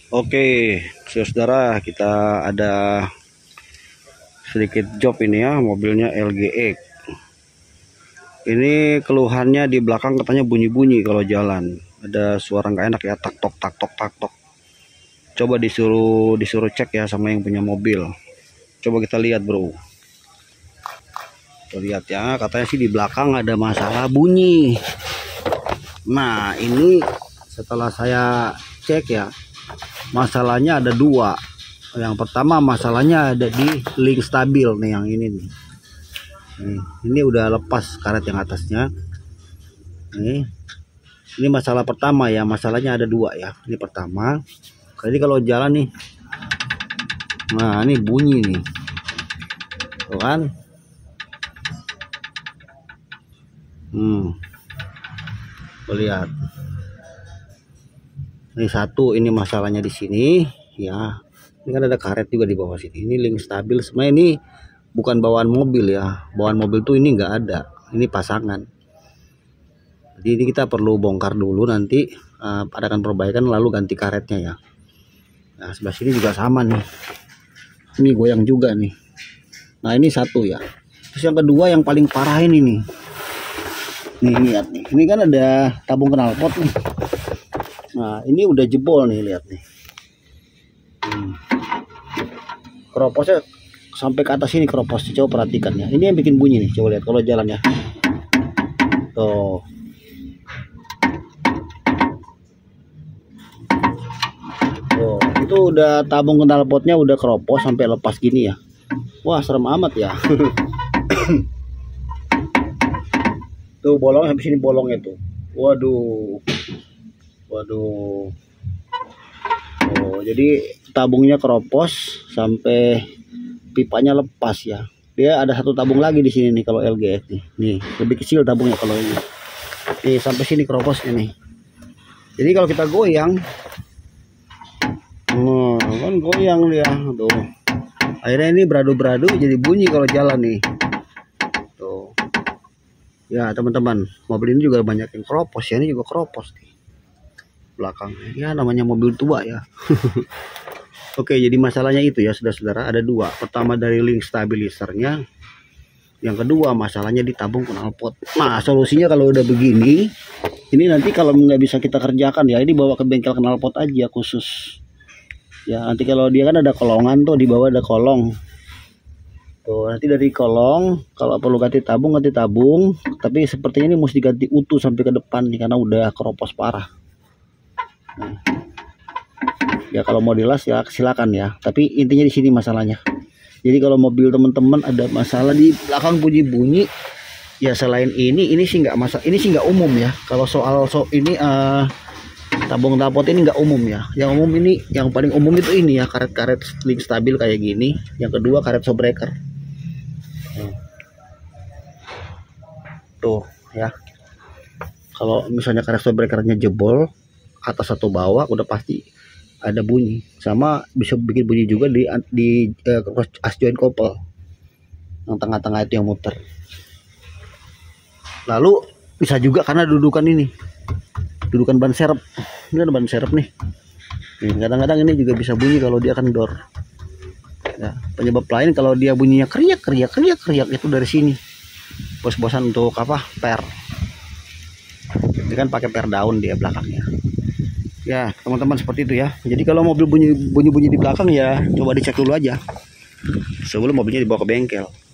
Oke, saudara, kita ada sedikit job ini ya, mobilnya LGX. Ini keluhannya di belakang katanya bunyi-bunyi kalau jalan. Ada suara nggak enak ya, tak tok tak tok tak tok. Coba disuruh cek ya sama yang punya mobil. Coba kita lihat, bro. Kita lihat ya, katanya sih di belakang ada masalah bunyi. Nah, ini setelah saya cek ya, masalahnya ada dua. Yang pertama masalahnya ada di link stabil nih, yang ini nih. Ini udah lepas karet yang atasnya. Ini masalah pertama ya, masalahnya ada dua ya. Ini pertama. Jadi kalau jalan nih, nah ini bunyi nih, tuh kan? Lihat. Ini satu, ini masalahnya di sini ya. Ini kan ada karet juga di bawah sini. Ini link stabil. Sebenarnya ini bukan bawaan mobil ya. Bawaan mobil tuh ini nggak ada. Ini pasangan. Jadi ini kita perlu bongkar dulu, nanti adakan perbaikan lalu ganti karetnya ya. Nah, sebelah sini juga sama nih. Ini goyang juga nih. Nah, ini satu ya. Terus yang kedua yang paling parah ini nih. Nih lihat nih. Ini kan ada tabung knalpot nih. Nah, ini udah jebol nih, lihat nih. Keroposnya sampai ke atas ini keropos. Coba perhatikan ya. Ini yang bikin bunyi nih. Coba lihat kalau jalan ya. Tuh. Tuh, itu udah tabung knalpotnya udah keropos sampai lepas gini ya. Wah, serem amat ya. Tuh bolong sampai sini bolongnya tuh. Waduh. Waduh. Oh, jadi tabungnya keropos sampai pipanya lepas ya. Dia ada satu tabung lagi di sini nih kalau LGX nih. Nih, lebih kecil tabungnya kalau ini. Nih, sampai sini keroposnya nih. Jadi kalau kita goyang, kan goyang dia tuh. Akhirnya ini beradu-beradu jadi bunyi kalau jalan nih. Tuh. Ya, teman-teman, mobil ini juga banyak yang keropos ya. Ini juga keropos nih. Belakangnya. Ya, namanya mobil tua ya. Oke, jadi masalahnya itu ya, saudara-saudara, ada dua. Pertama dari link stabilisernya. Yang kedua masalahnya di tabung knalpot. Nah, solusinya kalau udah begini, ini nanti kalau nggak bisa kita kerjakan ya, ini bawa ke bengkel knalpot aja khusus. Ya, nanti kalau dia kan ada kolongan tuh, di bawah ada kolong. Tuh, nanti dari kolong, kalau perlu ganti tabung, tapi sepertinya ini mesti ganti utuh sampai ke depan nih, karena udah keropos parah. Nah. Ya kalau mau dilas ya silakan ya, tapi intinya di sini masalahnya. Jadi kalau mobil teman-teman ada masalah di belakang bunyi-bunyi, ya selain ini sih nggak masalah, ini sih nggak umum ya. Kalau soal ini tabung knalpot ini nggak umum ya. Yang umum ini, yang paling umum itu ini ya, karet-karet link stabil kayak gini. Yang kedua karet showbreaker. Tuh ya. Kalau misalnya karet showbreakernya jebol atas atau bawah, udah pasti ada bunyi. Sama bisa bikin bunyi juga di as joint couple yang tengah-tengah itu yang muter. Lalu bisa juga karena dudukan ini, dudukan ban serep. Ini ada ban serep nih. Kadang-kadang ini juga bisa bunyi kalau dia kendor. Ya, penyebab lain kalau dia bunyinya kriak itu dari sini. Bos-bosan untuk apa? Per. Ini kan pakai per daun dia belakangnya. Ya, teman-teman, seperti itu ya. Jadi kalau mobil bunyi di belakang ya coba dicek dulu aja sebelum mobilnya dibawa ke bengkel.